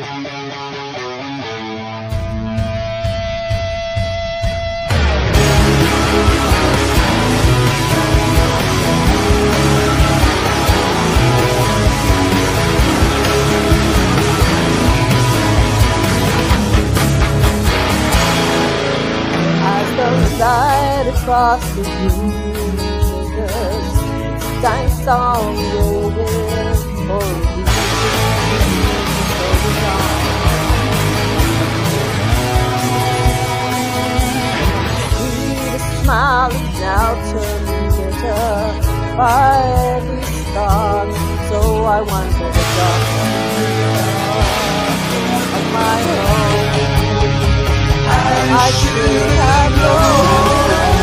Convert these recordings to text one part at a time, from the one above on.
Light across the universe, time song waiting for a the smile is now turning into fiery stars. So I wonder the darkness of my own. I should have known.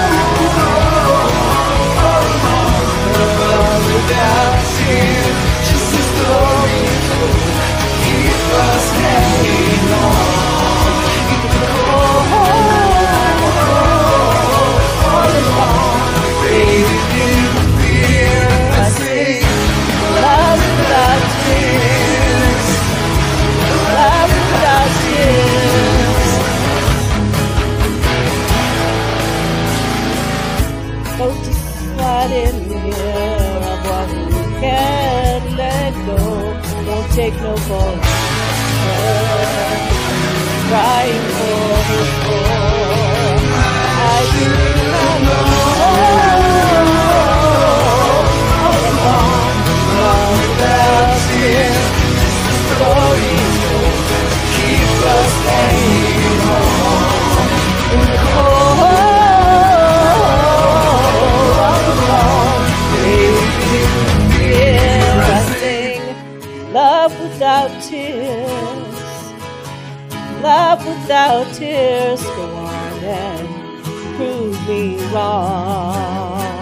Without tears, just a story to keep us hanging on. All along, baby, didn't fear. I say, love without tears, love without tears. Don't just slide in here. Can't let go, won't take no for crying for his boy. I do not know all along, love without tears, stories keep us hanging on in the cold, all along, baby. Love without tears, love without tears. Go on and prove me wrong.